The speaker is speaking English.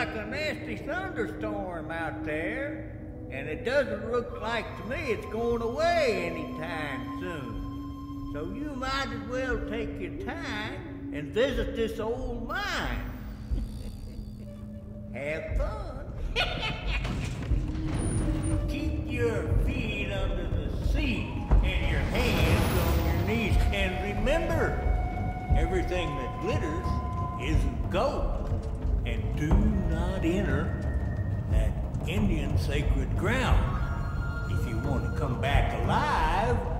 like a nasty thunderstorm out there, and it doesn't look like to me it's going away anytime soon. So you might as well take your time and visit this old mine. Have fun. Keep your feet under the seat and your hands on your knees. And remember, everything that glitters isn't gold. And do not enter that Indian sacred ground. If you want to come back alive,